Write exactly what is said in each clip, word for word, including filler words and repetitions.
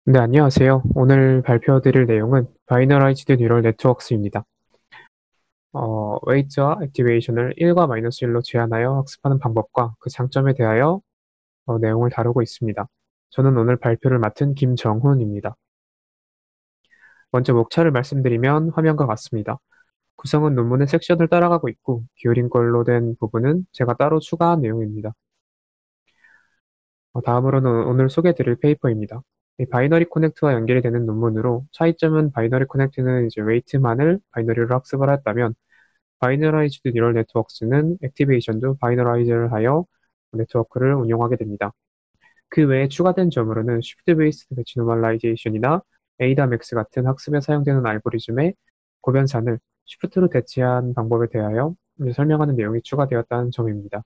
네, 안녕하세요. 오늘 발표드릴 내용은 바이너라이즈드 뉴럴 네트워크스입니다. 어, 웨이트와 액티베이션을 일과 마이너스 일로 제한하여 학습하는 방법과 그 장점에 대하여 어, 내용을 다루고 있습니다. 저는 오늘 발표를 맡은 김정훈입니다. 먼저 목차를 말씀드리면 화면과 같습니다. 구성은 논문의 섹션을 따라가고 있고 기울인 걸로 된 부분은 제가 따로 추가한 내용입니다. 어, 다음으로는 오늘 소개드릴 페이퍼입니다. 이 바이너리 코넥트와 연결이 되는 논문으로 차이점은 바이너리 코넥트는 이제 웨이트만을 바이너리로 학습을 했다면 바이너라이즈드 뉴럴 네트워크스는 액티베이션도 바이너라이즈를 하여 네트워크를 운용하게 됩니다. 그 외에 추가된 점으로는 쉬프트 베이스드 배치 노멀라이제이션이나 에이다맥스 같은 학습에 사용되는 알고리즘의 고변산을 쉬프트로 대체한 방법에 대하여 설명하는 내용이 추가되었다는 점입니다.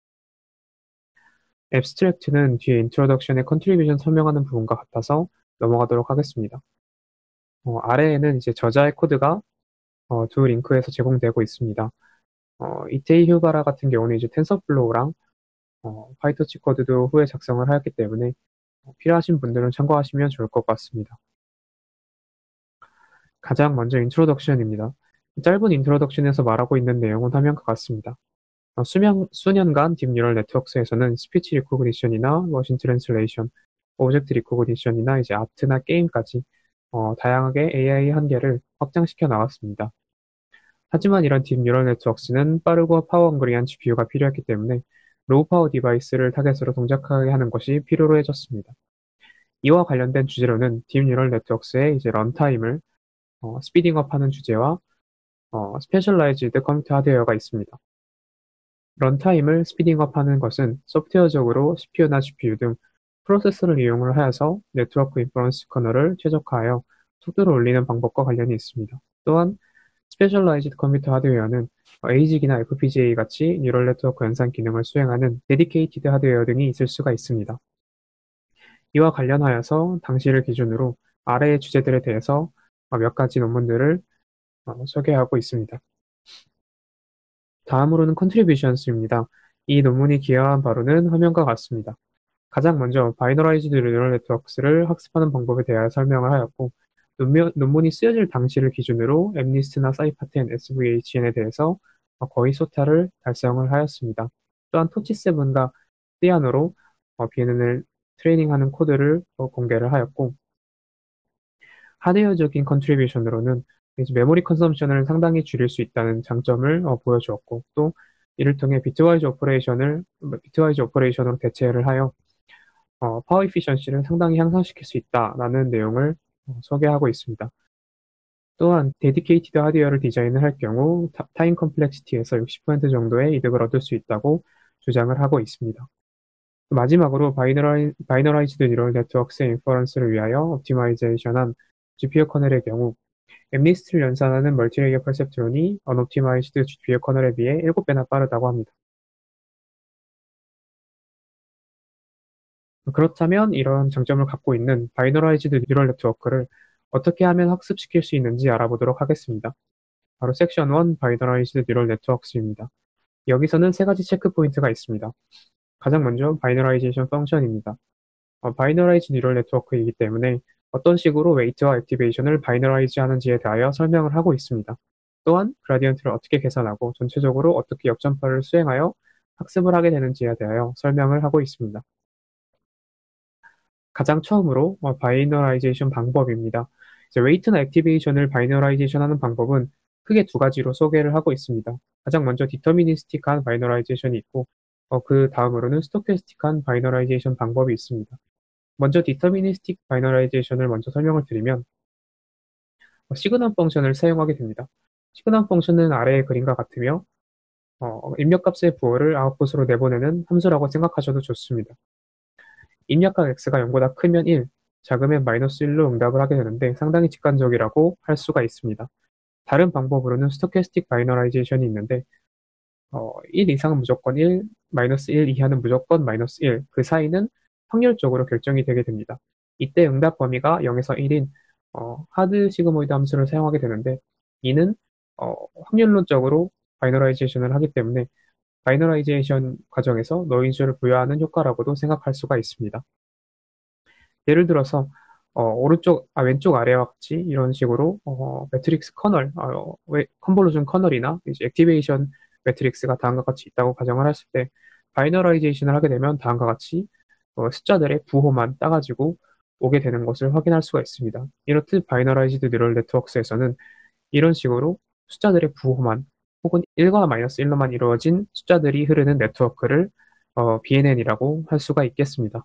앱스트랙트는 뒤에 인트로덕션의 컨트리뷰션 설명하는 부분과 같아서 넘어가도록 하겠습니다. 어, 아래에는 이제 저자의 코드가 어, 두 링크에서 제공되고 있습니다. 어, 이테이 휴바라 같은 경우는 이제 텐서플로우랑 어, 파이터치 코드도 후에 작성을 하였기 때문에 어, 필요하신 분들은 참고하시면 좋을 것 같습니다. 가장 먼저 인트로덕션입니다. 짧은 인트로덕션에서 말하고 있는 내용은 화면과 같습니다. 어, 수명, 수년간 딥뉴럴 네트워크에서는 스피치 리코그니션이나 머신 트랜슬레이션, 오브젝트 리코그니션이나 이제 아트나 게임까지 어, 다양하게 에이아이 한계를 확장시켜 나왔습니다. 하지만 이런 딥뉴럴 네트워크는 빠르고 파워 헝그리한 지피유가 필요했기 때문에 로우 파워 디바이스를 타겟으로 동작하게 하는 것이 필요로 해졌습니다. 이와 관련된 주제로는 딥뉴럴 네트워크의 이제 런타임을 어, 스피딩업하는 주제와 어, 스페셜라이즈드 컴퓨터 하드웨어가 있습니다. 런타임을 스피딩업하는 것은 소프트웨어적으로 씨피유나 지피유 등 프로세서를 이용을 하여서 네트워크 인퍼런스 커널을 최적화하여 속도를 올리는 방법과 관련이 있습니다. 또한 스페셜라이즈드 컴퓨터 하드웨어는 에이직이나 에프피지에이 같이 뉴럴 네트워크 연산 기능을 수행하는 데디케이티드 하드웨어 등이 있을 수가 있습니다. 이와 관련하여서 당시를 기준으로 아래의 주제들에 대해서 몇 가지 논문들을 어, 소개하고 있습니다. 다음으로는 컨트리뷰션스입니다. 이 논문이 기여한 바로는 화면과 같습니다. 가장 먼저 바이너라이즈드 뉴럴 네트워크를 학습하는 방법에 대하여 설명을 하였고 논문, 논문이 쓰여질 당시를 기준으로 엠니스트나 사이파텐, 에스브이에이치엔에 대해서 거의 소타를 달성을 하였습니다. 또한 토치세븐과 띠아노로 비엔엔을 트레이닝하는 코드를 어, 공개를 하였고 하드웨어적인 컨트리뷰션으로는 이제 메모리 컨섬션을 상당히 줄일 수 있다는 장점을 어, 보여주었고 또 이를 통해 비트와이즈 오퍼레이션을 비트와이즈 오퍼레이션으로 대체를 하여 어, 파워 이피션시를 상당히 향상시킬 수 있다라는 내용을 어, 소개하고 있습니다. 또한 데디케이티드 하드웨어를 디자인을 할 경우 타, 타임 컴플렉시티에서 육십 퍼센트 정도의 이득을 얻을 수 있다고 주장을 하고 있습니다. 마지막으로 바이너라이, 바이너라이즈드 뉴럴 네트워크의 인퍼런스를 위하여 옵티마이제이션한 지피유 커널의 경우 엠니스트를 연산하는 멀티레이어 퍼셉트론이 언옵티마이즈드 지피유 커널에 비해 일곱 배나 빠르다고 합니다. 그렇다면 이런 장점을 갖고 있는 바이너라이즈드 뉴럴 네트워크를 어떻게 하면 학습시킬 수 있는지 알아보도록 하겠습니다. 바로 섹션 일 바이너라이즈드 뉴럴 네트워크스입니다. 여기서는 세 가지 체크 포인트가 있습니다. 가장 먼저 바이너라이제이션 펑션입니다. 어, 바이너라이즈 뉴럴 네트워크이기 때문에 어떤 식으로 웨이트와 액티베이션을 바이너라이즈 하는지에 대하여 설명을 하고 있습니다. 또한 그라디언트를 어떻게 계산하고 전체적으로 어떻게 역전파를 수행하여 학습을 하게 되는지에 대하여 설명을 하고 있습니다. 가장 처음으로 어, 바이너라이제이션 방법입니다. 이제 웨이트나 액티베이션을 바이너라이제이션 하는 방법은 크게 두 가지로 소개를 하고 있습니다. 가장 먼저 디터미니스틱한 바이너라이제이션이 있고 어, 그 다음으로는 스토캐스틱한 바이너라이제이션 방법이 있습니다. 먼저 디터미니스틱 바이너라이제이션을 먼저 설명을 드리면 어, 시그널 펑션을 사용하게 됩니다. 시그널 펑션은 아래의 그림과 같으며 어, 입력값의 부호를 아웃풋으로 내보내는 함수라고 생각하셔도 좋습니다. 입력값 x가 영보다 크면 일, 작으면 마이너스 일로 응답을 하게 되는데 상당히 직관적이라고 할 수가 있습니다. 다른 방법으로는 스토캐스틱 바이너라이제이션이 있는데 어, 일 이상은 무조건 일, 마이너스 일 이하는 무조건 마이너스 일, 그 사이는 확률적으로 결정이 되게 됩니다. 이때 응답 범위가 영에서 일인 어, 하드 시그모이드 함수를 사용하게 되는데 이는 어, 확률론적으로 바이너라이제이션을 하기 때문에 바이너라이제이션 과정에서 노인수를 부여하는 효과라고도 생각할 수가 있습니다. 예를 들어서 어, 오른쪽, 아, 왼쪽 아래와 같이 이런 식으로 어, 매트릭스 커널, 어, 왜, 컨볼루션 커널이나 이제 액티베이션 매트릭스가 다음과 같이 있다고 가정을 했을 때 바이너라이제이션을 하게 되면 다음과 같이 어, 숫자들의 부호만 따가지고 오게 되는 것을 확인할 수가 있습니다. 이렇듯 바이너라이즈드 뉴럴 네트워크에서는 이런 식으로 숫자들의 부호만 혹은 일과 마이너스 일로만 이루어진 숫자들이 흐르는 네트워크를 어, 비엔엔이라고 할 수가 있겠습니다.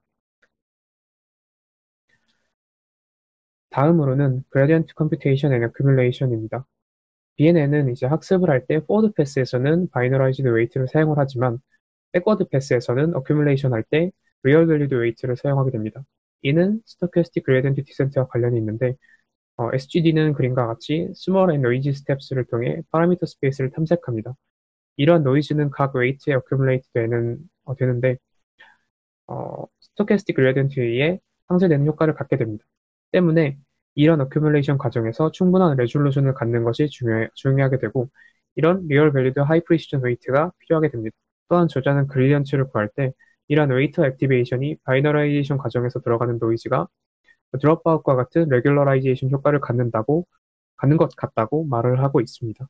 다음으로는 Gradient Computation and Accumulation입니다. 비엔엔은 이제 학습을 할 때 forward 패스에서는 바이너라이즈드 웨이트를 사용을 하지만 backward 패스에서는 accumulation 할 때 real valued weight를 사용하게 됩니다. 이는 stochastic gradient descent와 관련이 있는데 어, 에스지디는 그림과 같이 small and noisy steps를 통해 파라미터 스페이스를 탐색합니다. 이러한 노이즈는 각 웨이트에 accumulate 되는, 어, 되는데 어, stochastic gradient에 의해 상쇄되는 효과를 갖게 됩니다. 때문에 이런 어큐뮬레이션 과정에서 충분한 레졸루션을 갖는 것이 중요, 중요하게 되고 이런 리얼 밸리드 하이 프리시전 웨이트가 필요하게 됩니다. 또한 저자는 그레디언트를 구할 때 이러한 웨이트 액티베이션이 바이너라이제이션 과정에서 들어가는 노이즈가 드롭아웃과 같은 레귤러라이제이션 효과를 갖는다고 갖는 것 같다고 말을 하고 있습니다.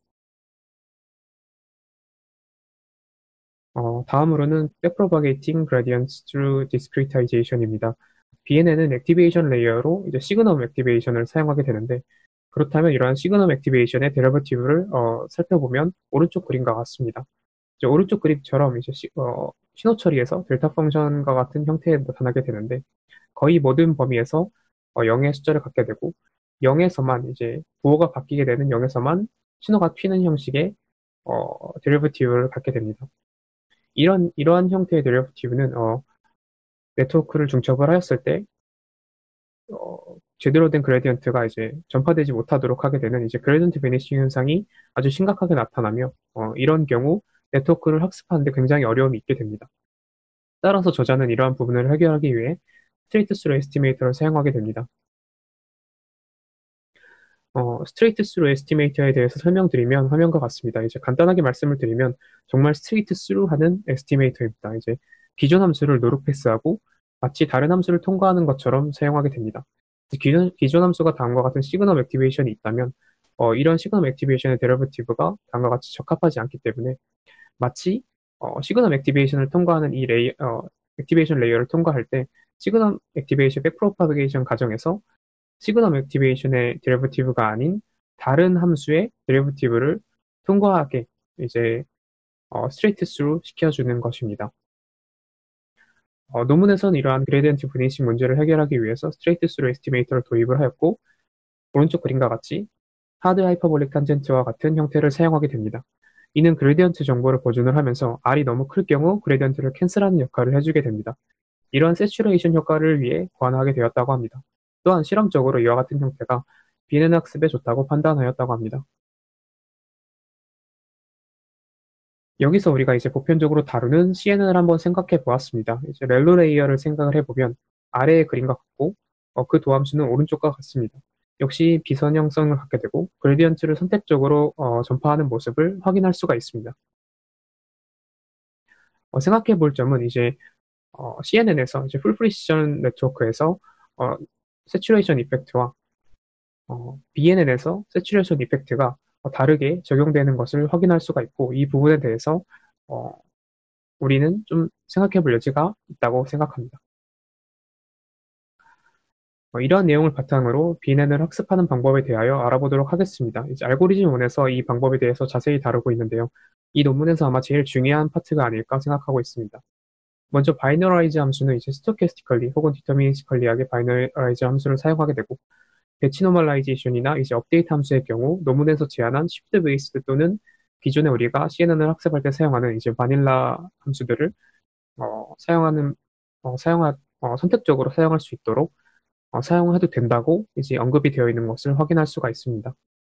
어, 다음으로는 Backpropagating Gradients through Discretization입니다. 비엔엔은 액티베이션 레이어로 이제 시그넘 액티베이션을 사용하게 되는데 그렇다면 이러한 시그넘 액티베이션의 데리버티브를 어, 살펴보면 오른쪽 그림과 같습니다. 이제 오른쪽 그림처럼 이제 시, 어, 신호 처리에서 델타 펑션과 같은 형태에 나타나게 되는데 거의 모든 범위에서 어, 영의 숫자를 갖게 되고 영에서만 이제 부호가 바뀌게 되는 영에서만 신호가 튀는 형식의 어, 데리버티브를 갖게 됩니다. 이런, 이러한 형태의 데리버티브는, 어, 네트워크를 중첩을 하였을 때, 어, 제대로 된 그레디언트가 이제 전파되지 못하도록 하게 되는 이제 그레디언트 베니싱 현상이 아주 심각하게 나타나며, 어, 이런 경우 네트워크를 학습하는데 굉장히 어려움이 있게 됩니다. 따라서 저자는 이러한 부분을 해결하기 위해 스트레이트 스루 에스티메이터를 사용하게 됩니다. 어, 스트레이트 스루 에스티메이터에 대해서 설명드리면 화면과 같습니다. 이제 간단하게 말씀을 드리면 정말 스트레이트 스루 하는 에스티메이터입니다. 이제 기존 함수를 노룩 패스하고 마치 다른 함수를 통과하는 것처럼 사용하게 됩니다. 기존, 기존 함수가 다음과 같은 시그넘 액티베이션이 있다면 어, 이런 시그넘 액티베이션의 데리버티브가 다음과 같이 적합하지 않기 때문에 마치 어, 시그넘 액티베이션을 통과하는 이 레이, 어, 액티베이션 레이어를 통과할 때 시그넘 액티베이션 백프로파게이션 과정에서 시그넘 액티베이션의 데리버티브가 아닌 다른 함수의 데리버티브를 통과하게 이제 어, 스트레이트 스루 시켜주는 것입니다. 어, 논문에서는 이러한 그레디언트 분인식 문제를 해결하기 위해서 스트레이트 스루 에스티메이터를 도입을 하였고 오른쪽 그림과 같이 하드 하이퍼볼릭 탄젠트와 같은 형태를 사용하게 됩니다. 이는 그레디언트 정보를 보존을 하면서 R이 너무 클 경우 그레디언트를 캔슬하는 역할을 해주게 됩니다. 이런 세츄레이션 효과를 위해 고안하게 되었다고 합니다. 또한 실험적으로 이와 같은 형태가 비엔엔 학습에 좋다고 판단하였다고 합니다. 여기서 우리가 이제 보편적으로 다루는 씨엔엔을 한번 생각해 보았습니다. 이제 렐로 레이어를 생각을 해보면 아래의 그림과 같고 어, 그 도함수는 오른쪽과 같습니다. 역시 비선형성을 갖게 되고 그레디언트를 선택적으로 어, 전파하는 모습을 확인할 수가 있습니다. 어, 생각해 볼 점은 이제 어, 씨엔엔에서 이제 풀 프리시전 네트워크에서 어, 세츄레이션 이펙트와 어, 비엔엔에서 세츄레이션 이펙트가 어, 다르게 적용되는 것을 확인할 수가 있고 이 부분에 대해서 어, 우리는 좀 생각해 볼 여지가 있다고 생각합니다. 어, 이러한 내용을 바탕으로 비엔엔을 학습하는 방법에 대하여 알아보도록 하겠습니다. 이제 알고리즘 원에서 이 방법에 대해서 자세히 다루고 있는데요. 이 논문에서 아마 제일 중요한 파트가 아닐까 생각하고 있습니다. 먼저 바이너라이즈 함수는 이제 스토캐스티컬리 혹은 디터미니스컬리하게 바이너라이즈 함수를 사용하게 되고 배치 노멀라이제이션이나 이제 업데이트 함수의 경우 논문에서 제안한 쉬프트 베이스드 또는 기존에 우리가 씨엔엔을 학습할 때 사용하는 이제 바닐라 함수들을 어, 사용하는 어, 사용하 어, 선택적으로 사용할 수 있도록 어, 사용해도 된다고 이제 언급이 되어 있는 것을 확인할 수가 있습니다.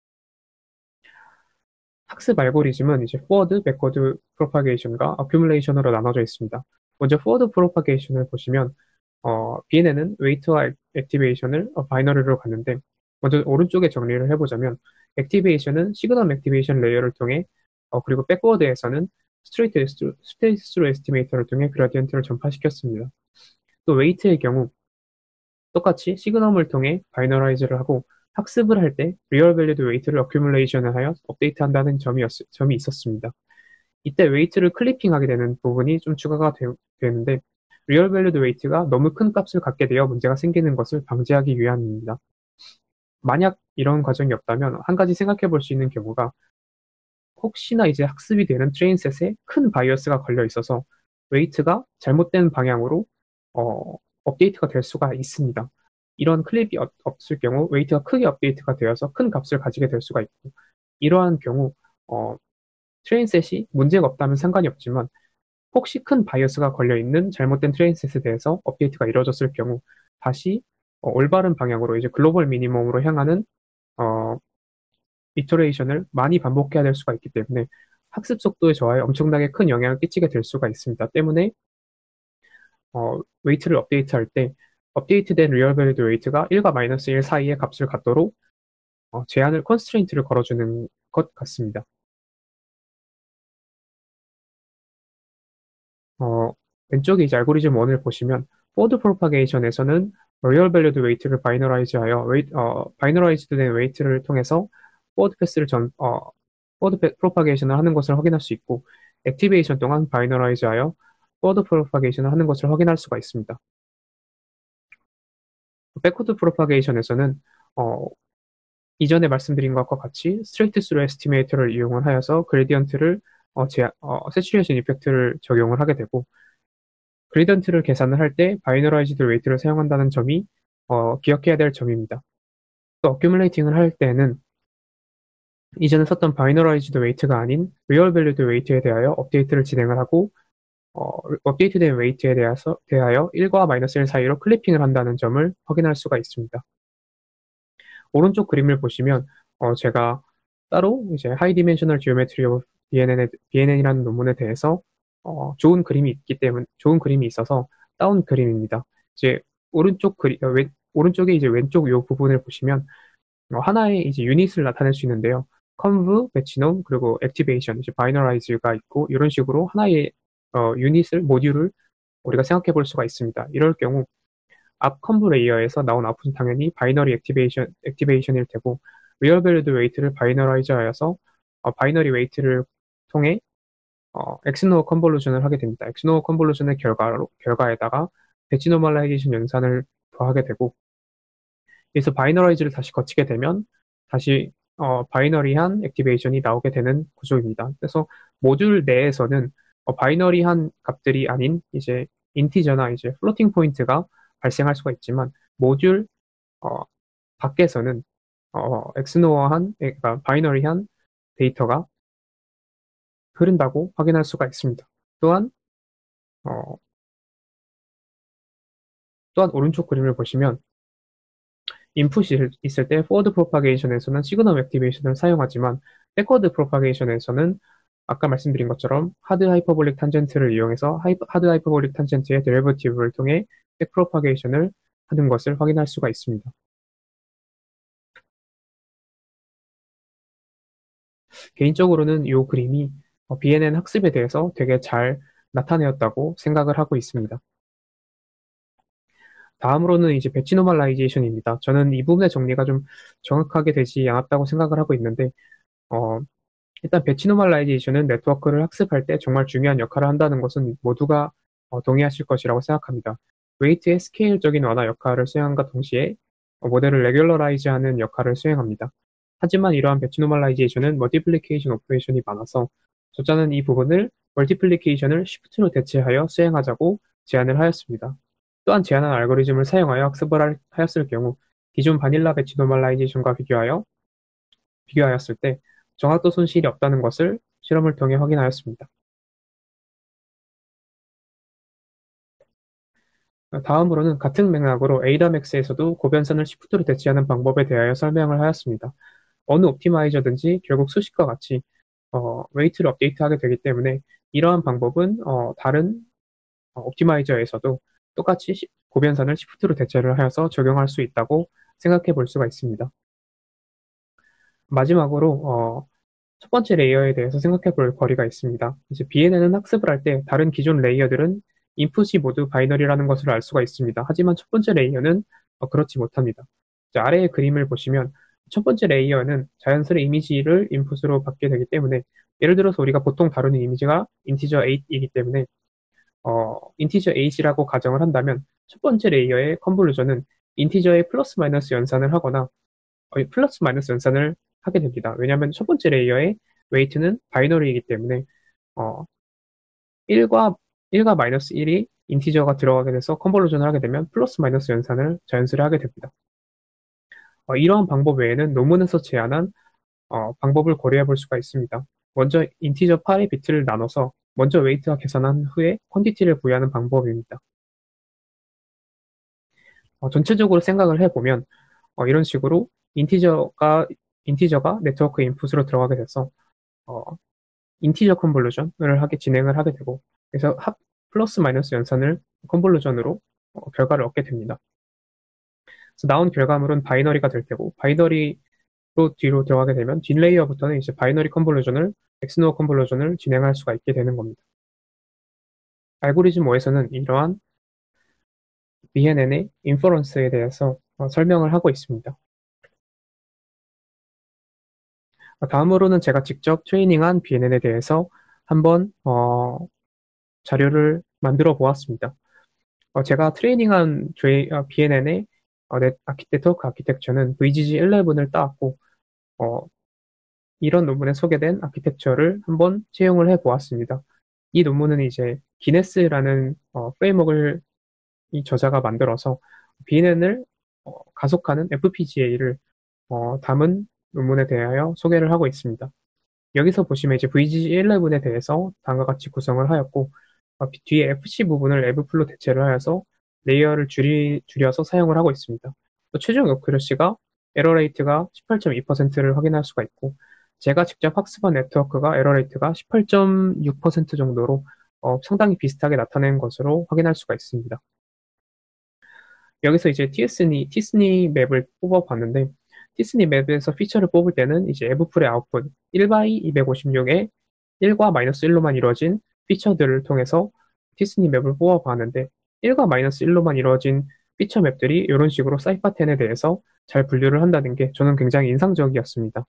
학습 알고리즘은 이제 forward, backward propagation과 accumulation으로 나눠져 있습니다. 먼저 forward propagation을 보시면 어, 비엔엔은 웨이트와 액티베이션을 어, 바이너리로 갔는데 먼저 오른쪽에 정리를 해보자면 액티베이션은 시그넘 액티베이션 레이어를 통해 어, 그리고 백워드에서는 스트레이트 스트레이트 스루 에스티메이터를 통해 그라디언트를 전파시켰습니다. 또 웨이트의 경우 똑같이 시그넘을 통해 바이너라이즈를 하고 학습을 할 때 리얼 밸류드 웨이트를 어큐뮬레이션을 하여 업데이트한다는 점이, 점이 있었습니다. 이때 웨이트를 클리핑하게 되는 부분이 좀 추가가 되, 되는데 리얼 밸류드 웨이트가 너무 큰 값을 갖게 되어 문제가 생기는 것을 방지하기 위함입니다. 만약 이런 과정이 없다면 한 가지 생각해 볼 수 있는 경우가 혹시나 이제 학습이 되는 트레인셋에 큰 바이어스가 걸려 있어서 웨이트가 잘못된 방향으로 어, 업데이트가 될 수가 있습니다. 이런 클립이 없, 없을 경우 웨이트가 크게 업데이트가 되어서 큰 값을 가지게 될 수가 있고 이러한 경우 어, 트레인셋이 문제가 없다면 상관이 없지만 혹시 큰 바이어스가 걸려있는 잘못된 트레인셋에 대해서 업데이트가 이루어졌을 경우 다시 어, 올바른 방향으로 이제 글로벌 미니멈으로 향하는 어, 이터레이션을 많이 반복해야 될 수가 있기 때문에 학습 속도의 저하에 엄청나게 큰 영향을 끼치게 될 수가 있습니다. 때문에 어, 웨이트를 업데이트할 때 업데이트된 리얼 밸리드 웨이트가 일과 마이너스 일 사이의 값을 갖도록 어, 제한을 컨스트레인트를 걸어주는 것 같습니다. 어, 왼쪽에 이제 알고리즘 일을 보시면 포워드 프로파게이션에서는 리얼 밸리드 웨이트를 바이너라이즈하여 웨이, 어, 바이너라이즈드 된 웨이트를 통해서 포워드 패스를 전 어, 포워드 프로파게이션을 하는 것을 확인할 수 있고 액티베이션 동안 바이너라이즈하여 포워드 프로파게이션을 하는 것을 확인할 수가 있습니다. 백워드 프로파게이션에서는 어, 이전에 말씀드린 것과 같이 스트레이트 스루 에스티메이터를 이용을 하여서 그레디언트를 어, 제, 어, 세츄레이션 이펙트를 적용을 하게 되고 그레디언트를 계산을 할 때 바이너라이즈드 웨이트를 사용한다는 점이 어, 기억해야 될 점입니다. 또 어큐뮬레이팅을 할 때는 이전에 썼던 바이너라이즈드 웨이트가 아닌 리얼 밸류드 웨이트에 대하여 업데이트를 진행을 하고 어, 업데이트된 웨이트에 대해서, 대하여 일과 마이너스 일 사이로 클리핑을 한다는 점을 확인할 수가 있습니다. 오른쪽 그림을 보시면 어, 제가 따로 이제 하이 디멘셔널 지오메트리 오브 비엔엔, 비엔엔이라는 논문에 대해서 어, 좋은 그림이 있기 때문에 좋은 그림이 있어서 따온 그림입니다. 이제 오른쪽 그림 어, 왼, 오른쪽에 이제 왼쪽 이 부분을 보시면 어, 하나의 이제 유닛을 나타낼 수 있는데요. 컨브, 매치놈, 그리고 액티베이션, 이제 바이너라이즈가 있고 이런 식으로 하나의 어, 유닛을 모듈을 우리가 생각해 볼 수가 있습니다. 이럴 경우 앞 컨브 레이어에서 나온 아웃풋은 당연히 바이너리 액티베이션, 액티베이션일 테고 리얼 밸류드 웨이트를 바이너라이즈 하여서 어, 바이너리 웨이트를 통해 어, 엑스노어 컨볼루션을 하게 됩니다. 엑스노어 컨볼루션의 결과로, 결과에다가 배치 노멀라이제이션 연산을 더하게 되고 그래서 바이너라이즈를 다시 거치게 되면 다시 어, 바이너리한 액티베이션이 나오게 되는 구조입니다. 그래서 모듈 내에서는 어, 바이너리한 값들이 아닌 이제 인티저나 이제 플로팅 포인트가 발생할 수가 있지만 모듈 어, 밖에서는 어, 엑스노어한 그러니까 바이너리한 데이터가 흐른다고 확인할 수가 있습니다. 또한 어, 또한 오른쪽 그림을 보시면 인풋이 있을 때 포워드 프로파게이션에서는 시그널 액티베이션을 사용하지만 백워드 프로파게이션에서는 아까 말씀드린 것처럼 하드 하이퍼볼릭 탄젠트를 이용해서 하이퍼, 하드 하이퍼볼릭 탄젠트의 데리버티브를 통해 백 프로파게이션을 하는 것을 확인할 수가 있습니다. 개인적으로는 이 그림이 비엔엔 학습에 대해서 되게 잘 나타내었다고 생각을 하고 있습니다. 다음으로는 이제 배치 노멀라이제이션입니다. 저는 이 부분의 정리가 좀 정확하게 되지 않았다고 생각을 하고 있는데, 어, 일단 배치 노멀라이제이션은 네트워크를 학습할 때 정말 중요한 역할을 한다는 것은 모두가 어, 동의하실 것이라고 생각합니다. 웨이트의 스케일적인 완화 역할을 수행함과 동시에 어, 모델을 레귤러라이즈하는 역할을 수행합니다. 하지만 이러한 배치 노멀라이제이션은 멀티플리케이션 오퍼레이션이 많아서 저자는 이 부분을 멀티플리케이션을 시프트로 대체하여 수행하자고 제안을 하였습니다. 또한 제안한 알고리즘을 사용하여 학습을 하였을 경우 기존 바닐라 배치 노멀라이제이션과 비교하여 비교하였을 때 정확도 손실이 없다는 것을 실험을 통해 확인하였습니다. 다음으로는 같은 맥락으로 에이다맥스에서도 고변선을 시프트로 대체하는 방법에 대하여 설명을 하였습니다. 어느 옵티마이저든지 결국 수식과 같이 어, 웨이트를 업데이트하게 되기 때문에 이러한 방법은 어, 다른 어, 옵티마이저에서도 똑같이 시, 고변선을 시프트로 대체를 하여서 적용할 수 있다고 생각해 볼 수가 있습니다. 마지막으로 어, 첫 번째 레이어에 대해서 생각해 볼 거리가 있습니다. 이제 비엔엔은 학습을 할 때 다른 기존 레이어들은 인풋이 모두 바이너리라는 것을 알 수가 있습니다. 하지만 첫 번째 레이어는 어, 그렇지 못합니다. 이제 아래의 그림을 보시면 첫 번째 레이어는 자연스레 이미지를 인풋으로 받게 되기 때문에 예를 들어서 우리가 보통 다루는 이미지가 인티저 에잇이기 때문에 어, 인티저 에잇이라고 가정을 한다면 첫 번째 레이어의 컨볼루션은 인티저의 플러스 마이너스 연산을 하거나 어, 플러스 마이너스 연산을 하게 됩니다. 왜냐하면 첫 번째 레이어의 웨이트는 바이너리이기 때문에 어, 일과 일과 마이너스 일이 인티저가 들어가게 돼서 컨볼루션을 하게 되면 플러스 마이너스 연산을 자연스레 하게 됩니다. 어, 이러한 방법 외에는 논문에서 제안한 어, 방법을 고려해 볼 수가 있습니다. 먼저 인티저 팔의 비트를 나눠서 먼저 웨이트와 계산한 후에 퀀티티를 부여하는 방법입니다. 어, 전체적으로 생각을 해보면 어, 이런 식으로 인티저가 인티저가 네트워크 인풋으로 들어가게 돼서 어, 인티저 컨볼루션을 하게 진행을 하게 되고 그래서 합 플러스 마이너스 연산을 컨볼루션으로 어, 결과를 얻게 됩니다. 그래서 나온 결과물은 바이너리가 될 테고 바이너리로 뒤로 들어가게 되면 뒷레이어부터는 이제 바이너리 컨볼루션을 엑스노어 컨볼루션을 진행할 수가 있게 되는 겁니다. 알고리즘 오에서는 이러한 비엔엔의 인퍼런스에 대해서 어, 설명을 하고 있습니다. 어, 다음으로는 제가 직접 트레이닝한 비엔엔에 대해서 한번 어, 자료를 만들어 보았습니다. 어, 제가 트레이닝한 어, 비엔엔의 어, 네, 아키텍처 아키텍처는 브이지지 십일을 따왔고 어, 이런 논문에 소개된 아키텍처를 한번 채용을 해 보았습니다. 이 논문은 이제 기네스라는 어, 프레임워크를 이 저자가 만들어서 비엔엔을 어, 가속하는 에프피지에이를 어, 담은 논문에 대하여 소개를 하고 있습니다. 여기서 보시면 이제 브이지지 십일에 대해서 다음과 같이 구성을 하였고 어, 뒤에 에프씨 부분을 에브플로 대체를 하여서 레이어를 줄이, 줄여서 사용을 하고 있습니다. 또 최종 어큐러시가 에러 레이트가 십팔 점 이 퍼센트를 확인할 수가 있고 제가 직접 학습한 네트워크가 에러 레이트가 십팔 점 육 퍼센트 정도로 어, 상당히 비슷하게 나타낸 것으로 확인할 수가 있습니다. 여기서 이제 티에스니, 티스니 맵을 뽑아봤는데 티스니 맵에서 피처를 뽑을 때는 이제 에브풀의 아웃풋 일 바이 이백오십육에 일과 마이너스 일로만 이루어진 피처들을 통해서 티스니 맵을 뽑아봤는데 일과 마이너스 일로만 이루어진 피처 맵들이 이런 식으로 사이파텐에 대해서 잘 분류를 한다는 게 저는 굉장히 인상적이었습니다.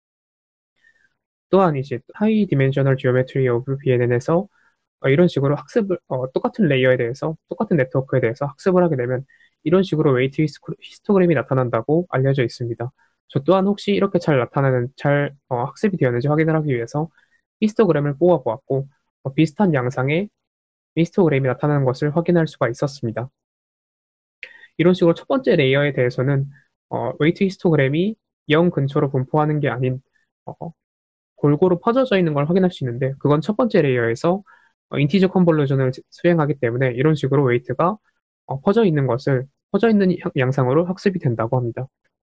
또한 이제 하이 디멘셔널 지오메트리 오브 비엔엔에서 어, 이런 식으로 학습을 어, 똑같은 레이어에 대해서 똑같은 네트워크에 대해서 학습을 하게 되면 이런 식으로 웨이트 히스토그램이 나타난다고 알려져 있습니다. 저 또한 혹시 이렇게 잘 나타나는 잘 어, 학습이 되었는지 확인을 하기 위해서 히스토그램을 뽑아 보았고 어, 비슷한 양상의 히스토그램이 나타나는 것을 확인할 수가 있었습니다. 이런 식으로 첫 번째 레이어에 대해서는 어, 웨이트 히스토그램이 영 근처로 분포하는 게 아닌 어, 골고루 퍼져져 있는 걸 확인할 수 있는데 그건 첫 번째 레이어에서 어, 인티저 컨볼루션을 수행하기 때문에 이런 식으로 웨이트가 어, 퍼져 있는 것을 퍼져 있는 양상으로 학습이 된다고 합니다.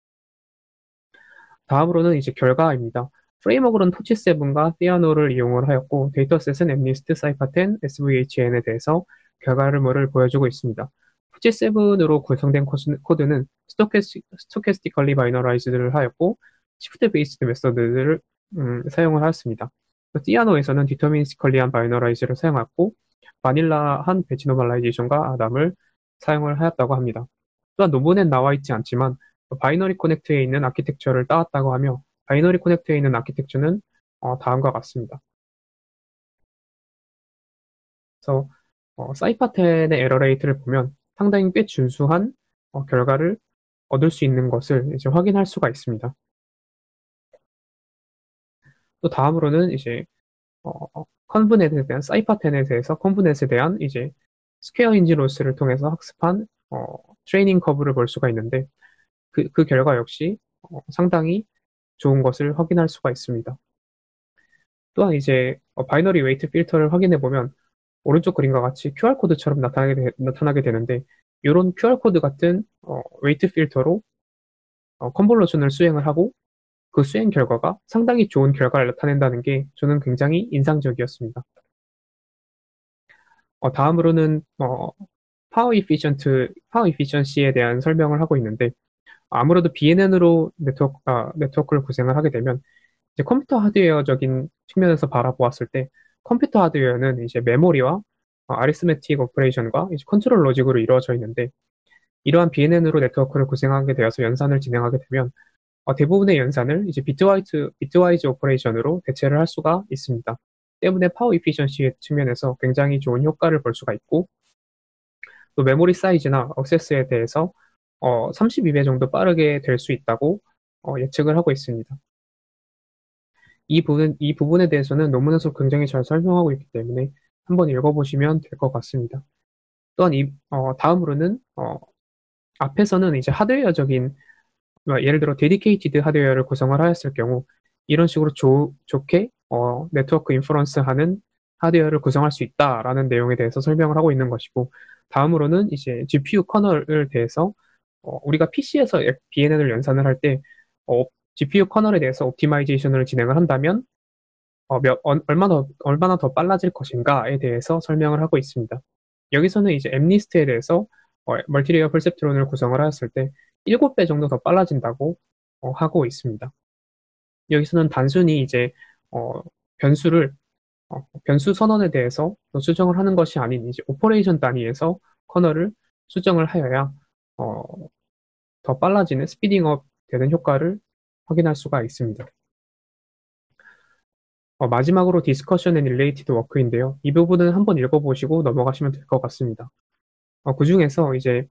다음으로는 이제 결과입니다. 프레임워크는 토치 세븐과 티아노를 이용을 하였고 데이터셋은 엠니스트, 사이파텐, 에스브이에이치엔에 대해서 결과물을 보여주고 있습니다. 토치 세븐으로 구성된 코드는 스토캐스티컬리 바이너라이즈를 하였고 시프트 베이스드 메서드를 음, 사용을 하였습니다. 티아노에서는 디터미니스컬리한 바이너라이즈를 사용했고 바닐라한 배치 노멀라이제이션과 아담을 사용을 하였다고 합니다. 또한 논문엔 나와 있지 않지만 바이너리 코넥트에 있는 아키텍처를 따왔다고 하며 바이너리 코넥트에 있는 아키텍처는 어, 다음과 같습니다. 그래서 어, 사이파텐의 에러 레이트를 보면 상당히 꽤 준수한 어, 결과를 얻을 수 있는 것을 이제 확인할 수가 있습니다. 또 다음으로는 이제 어, 컨브넷에 대한 사이파텐에 대해서 컨브넷에 대한 이제 스퀘어 인지 로스를 통해서 학습한 어, 트레이닝 커브를 볼 수가 있는데 그, 그 결과 역시 어, 상당히 좋은 것을 확인할 수가 있습니다. 또한 이제 어, 바이너리 웨이트 필터를 확인해 보면 오른쪽 그림과 같이 큐알 코드처럼 나타나게, 되, 나타나게 되는데 이런 큐알 코드 같은 어, 웨이트 필터로 어, 컨볼루션을 수행을 하고 그 수행 결과가 상당히 좋은 결과를 나타낸다는 게 저는 굉장히 인상적이었습니다. 어, 다음으로는 어, 파워 이피션트, 파워 이피션시에 대한 설명을 하고 있는데 아무래도 비엔엔으로 네트워크, 아, 네트워크를 구성을 하게 되면 이제 컴퓨터 하드웨어적인 측면에서 바라보았을 때 컴퓨터 하드웨어는 이제 메모리와 어, 아리스메틱 오퍼레이션과 이제 컨트롤 로직으로 이루어져 있는데 이러한 비엔엔으로 네트워크를 구성하게 되어서 연산을 진행하게 되면 어, 대부분의 연산을 이제 비트와이즈, 비트와이즈 오퍼레이션으로 대체를 할 수가 있습니다. 때문에 파워 이피션시 측면에서 굉장히 좋은 효과를 볼 수가 있고, 또 메모리 사이즈나 액세스에 대해서 어, 삼십이 배 정도 빠르게 될 수 있다고 어, 예측을 하고 있습니다. 이 부분, 이 부분에 대해서는 논문에서 굉장히 잘 설명하고 있기 때문에 한번 읽어보시면 될 것 같습니다. 또한 이, 어, 다음으로는 어, 앞에서는 이제 하드웨어적인, 뭐 예를 들어 데디케이티드 하드웨어를 구성을 하였을 경우 이런 식으로 조, 좋게 어, 네트워크 인퍼런스 하는 하드웨어를 구성할 수 있다라는 내용에 대해서 설명을 하고 있는 것이고, 다음으로는 이제 지피유 커널을 대해서 어, 우리가 피시에서 비엔엔을 연산을 할 때 어, 지피유 커널에 대해서 옵티마이제이션을 진행을 한다면 어, 몇, 어, 얼마나, 얼마나 더 빨라질 것인가에 대해서 설명을 하고 있습니다. 여기서는 이제 엠니스트에 대해서 어, 멀티레이어 perceptron을 구성을 하였을 때 일곱 배 정도 더 빨라진다고 어, 하고 있습니다. 여기서는 단순히 이제 어, 변수를 어, 변수 선언에 대해서 수정을 하는 것이 아닌 이제 오퍼레이션 단위에서 커널을 수정을 하여야 어, 더 빨라지는 스피딩업 되는 효과를 확인할 수가 있습니다. 어, 마지막으로 디스커션 앤 릴레이티드 워크인데요. 이 부분은 한번 읽어보시고 넘어가시면 될 것 같습니다. 어, 그 중에서 이제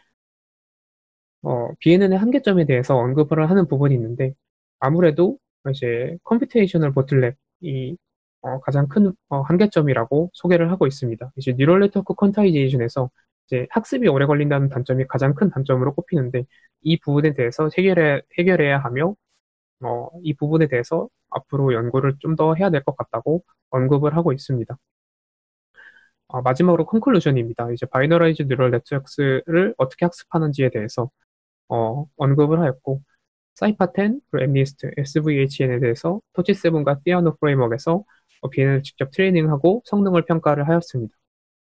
어, 비엔엔의 한계점에 대해서 언급을 하는 부분이 있는데, 아무래도 이제 컴퓨테이셔널 보틀렉이 어, 가장 큰 어, 한계점이라고 소개를 하고 있습니다. 이제 뉴럴 네트워크 퀀타이제이션에서 이제 학습이 오래 걸린다는 단점이 가장 큰 단점으로 꼽히는데, 이 부분에 대해서 해결해, 해결해야 하며 어, 이 부분에 대해서 앞으로 연구를 좀 더 해야 될 것 같다고 언급을 하고 있습니다. 어, 마지막으로 컨클루전입니다. 이제 바이너라이즈 뉴럴 네트워크를 어떻게 학습하는지에 대해서 어, 언급을 하였고, 사이파텐, 그리고 엠니스트, 에스브이에이치엔에 대해서 터치세븐과 띠아노 프레임워크에서 어, 비엔엔을 직접 트레이닝하고 성능을 평가를 하였습니다.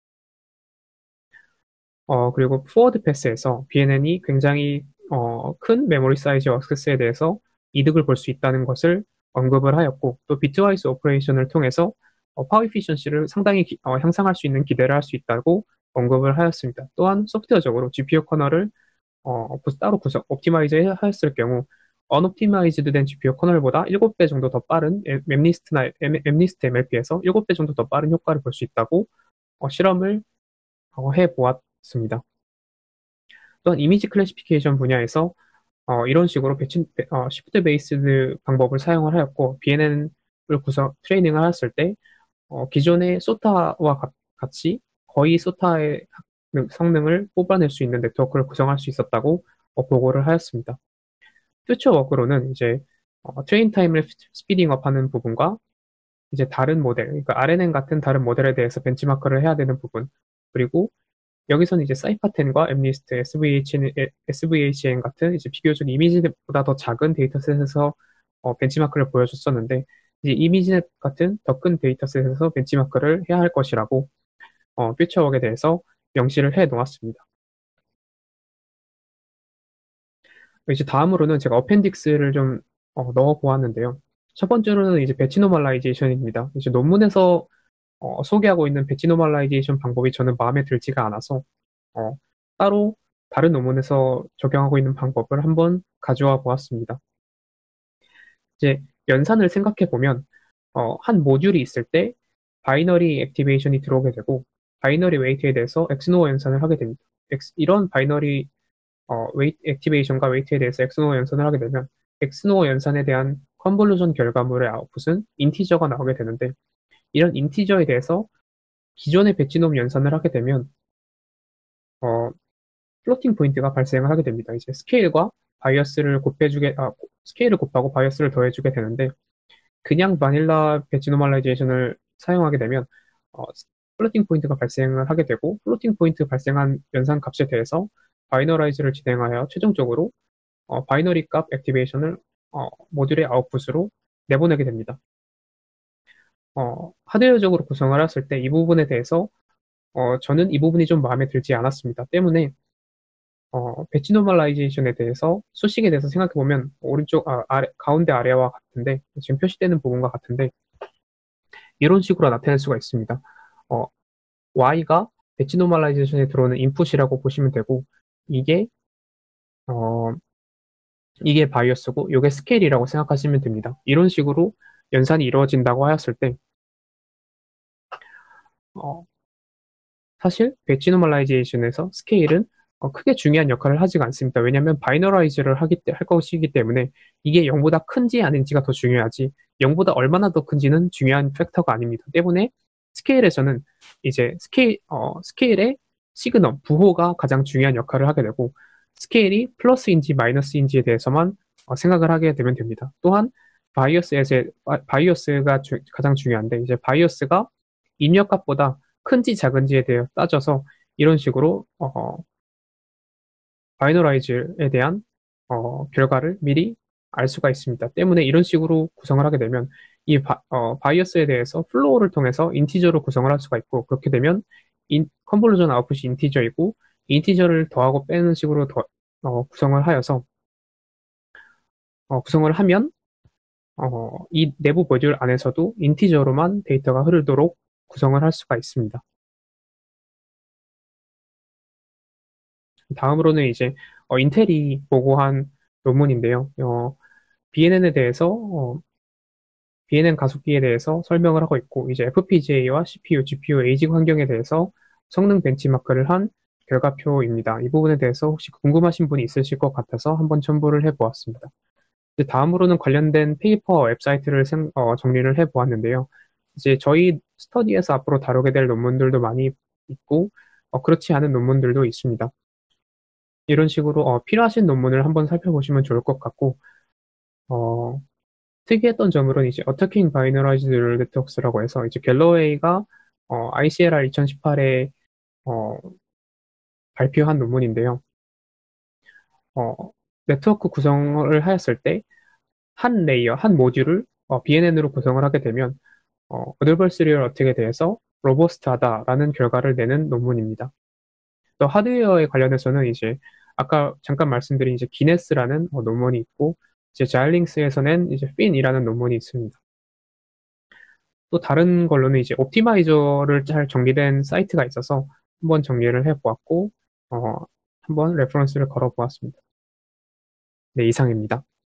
어, 그리고 포워드 패스에서 비엔엔이 굉장히 어, 큰 메모리 사이즈 액세스에 대해서 이득을 볼 수 있다는 것을 언급을 하였고, 또 비트와이즈 오퍼레이션을 통해서 어, 파워 이피션시를 상당히 기- 어, 향상할 수 있는 기대를 할 수 있다고 언급을 하였습니다. 또한 소프트웨어적으로 지피유 커널을 어, 구- 따로 구성, 옵티마이즈 하였을 경우 언옵티마이즈드 된 지피유 커널보다 일곱 배 정도 더 빠른 엠- 엠니스트나 엠- 엠니스트 엠엘피에서 일곱 배 정도 더 빠른 효과를 볼 수 있다고 어, 실험을 어, 해보았습니다. 또한 이미지 클래시피케이션 분야에서 어, 이런 식으로 배치, 어, 시프트 베이스드 방법을 사용을 하였고, 비엔엔을 구성, 트레이닝을 하였을 때 어, 기존의 소타와 같, 같이 거의 소타의 학- 성능을 뽑아낼 수 있는 네트워크를 구성할 수 있었다고 어, 보고를 하였습니다. 퓨처 워크로는 이제 어, 트레인 타임을 스피딩업 하는 부분과 이제 다른 모델, 그러니까 알엔엔 같은 다른 모델에 대해서 벤치마크를 해야 되는 부분, 그리고 여기서는 이제 사이파텐과 엠니스트, 에스브이에이치엔, 에스브이에이치엔 같은 이제 비교적 이미지보다 더 작은 데이터셋에서 어, 벤치마크를 보여줬었는데, 이제 이미지넷 같은 더 큰 데이터셋에서 벤치마크를 해야 할 것이라고 어, 퓨처웍에 대해서 명시를 해 놓았습니다. 이제 다음으로는 제가 어펜딕스를 좀 어, 넣어 보았는데요. 첫 번째로는 이제 배치 노멀라이제이션입니다. 이제 논문에서 어, 소개하고 있는 배치 노멀라이제이션 방법이 저는 마음에 들지가 않아서 어, 따로 다른 논문에서 적용하고 있는 방법을 한번 가져와 보았습니다. 이제 연산을 생각해 보면 어, 한 모듈이 있을 때 바이너리 액티베이션이 들어오게 되고 바이너리 웨이트에 대해서 엑스노어 연산을 하게 됩니다. 엑스- 이런 바이너리 어, 웨이트, 액티베이션과 웨이트에 대해서 엑스노어 연산을 하게 되면 엑스노어 연산에 대한 컨볼루션 결과물의 아웃풋은 인티저가 나오게 되는데, 이런 인티저에 대해서 기존의 배치놈 연산을 하게 되면 어, 플로팅 포인트가 발생을 하게 됩니다. 이제 스케일과 바이어스를 곱해주게, 아, 스케일을 곱하고 바이어스를 더해주게 되는데, 그냥 바닐라 배치 노멀라이제이션을 사용하게 되면 어, 플로팅 포인트가 발생을 하게 되고, 플로팅 포인트 발생한 연산 값에 대해서 바이너라이즈를 진행하여 최종적으로 어, 바이너리 값 액티베이션을 어, 모듈의 아웃풋으로 내보내게 됩니다. 어, 하드웨어적으로 구성을 했을 때 이 부분에 대해서 어, 저는 이 부분이 좀 마음에 들지 않았습니다. 때문에 어, 배치 노멀라이제이션에 대해서 수식에 대해서 생각해 보면 오른쪽 아, 아래, 가운데 아래와 같은데, 지금 표시되는 부분과 같은데 이런 식으로 나타낼 수가 있습니다. 어, y가 배치 노멀라이제이션에 들어오는 인풋이라고 보시면 되고, 이게 어, 이게 바이어스고 이게 스케일이라고 생각하시면 됩니다. 이런 식으로 연산이 이루어진다고 하였을 때 어, 사실 배치 노멀라이제이션에서 스케일은 어, 크게 중요한 역할을 하지가 않습니다. 왜냐하면 바이너라이즈를 하기 때, 할 것이기 때문에 이게 영보다 큰지 아닌지가 더 중요하지 영보다 얼마나 더 큰지는 중요한 팩터가 아닙니다. 때문에 스케일에서는 이제 스케일, 어, 스케일의 시그널, 부호가 가장 중요한 역할을 하게 되고 스케일이 플러스인지 마이너스인지에 대해서만 어, 생각을 하게 되면 됩니다. 또한 바이어스에서 바이어스가 주- 가장 중요한데 이제 바이어스가 입력값보다 큰지 작은지에 대해 따져서 이런 식으로 어, 바이너라이즈에 대한 어, 결과를 미리 알 수가 있습니다. 때문에 이런 식으로 구성을 하게 되면 이 바, 어, 바이어스에 대해서 플로우를 통해서 인티저로 구성을 할 수가 있고 그렇게 되면 인, 컨볼루션 아웃풋이 인티저이고 인티저를 더하고 빼는 식으로 더, 어, 구성을 하여서 어, 구성을 하면 어, 이 내부 모듈 안에서도 인티저로만 데이터가 흐르도록 구성을 할 수가 있습니다. 다음으로는 이제 어, 인텔이 보고한 논문인데요. 어, 비엔엔에 대해서 어, 비엔엔 가속기에 대해서 설명을 하고 있고 이제 에프피지에이와 씨피유, 지피유, 에이징 환경에 대해서 성능 벤치마크를 한 결과표입니다. 이 부분에 대해서 혹시 궁금하신 분이 있으실 것 같아서 한번 첨부를 해보았습니다. 이제 다음으로는 관련된 페이퍼 웹사이트를 생- 어, 정리를 해보았는데요. 이제 저희 스터디에서 앞으로 다루게 될 논문들도 많이 있고 어, 그렇지 않은 논문들도 있습니다. 이런 식으로 어, 필요하신 논문을 한번 살펴보시면 좋을 것 같고 어, 특이했던 점으로는 이제 Attacking Binary Neural Networks라고 해서 이제 갤러웨이가 어, 아이씨엘알 이천십팔에 어, 발표한 논문인데요. 어, 네트워크 구성을 하였을 때 한 레이어, 한 모듈을 어, 비엔엔으로 구성을 하게 되면 어, 어드버서리얼 어택에 대해서 로버스트하다라는 결과를 내는 논문입니다. 또 하드웨어에 관련해서는 이제 아까 잠깐 말씀드린 이제 기네스라는 어, 논문이 있고 이제 자일링스에서는 이제 핀이라는 논문이 있습니다. 또 다른 걸로는 이제 옵티마이저를 잘 정리된 사이트가 있어서 한번 정리를 해보았고 어, 한번 레퍼런스를 걸어보았습니다. 네, 이상입니다.